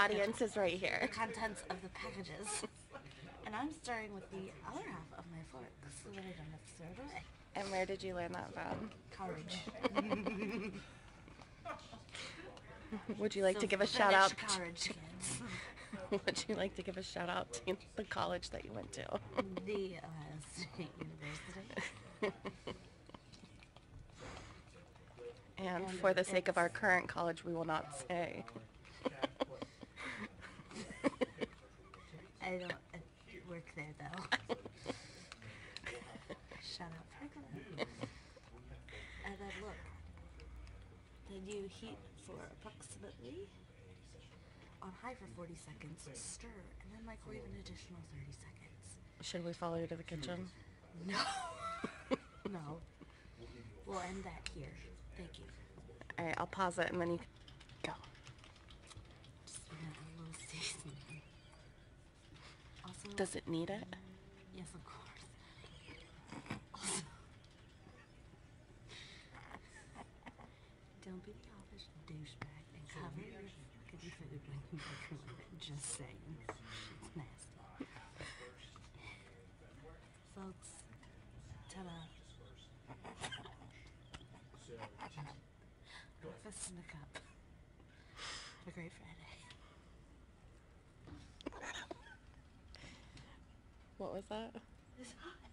audience is right the here. contents of the packages. And I'm starting with the other half of my forks so that I don't have to throw it away. And where did you learn that from? Courage. Would you like So to give a finish shout out? courage, kids. Would you like to give a shout out to the college that you went to? The Ohio State University. And And for the sake of our it's- current college, we will not say. I don't work there though. Shut up, Franklin. And then look. Then you heat for approximately on high for 40 seconds, stir, and then microwave an additional 30 seconds. Should we follow you to the kitchen? No. No. We'll end that here. Thank you. All right, I'll pause it and then you can go. Just add a little seasoning. Also, Does it need it? yes, of course. Also, don't be the office douchebag and cover your fucking food when you microwave it. Just saying. It's nasty. Folks, ta-da. Breakfast in a cup. Have a great Friday. What was that? It's hot.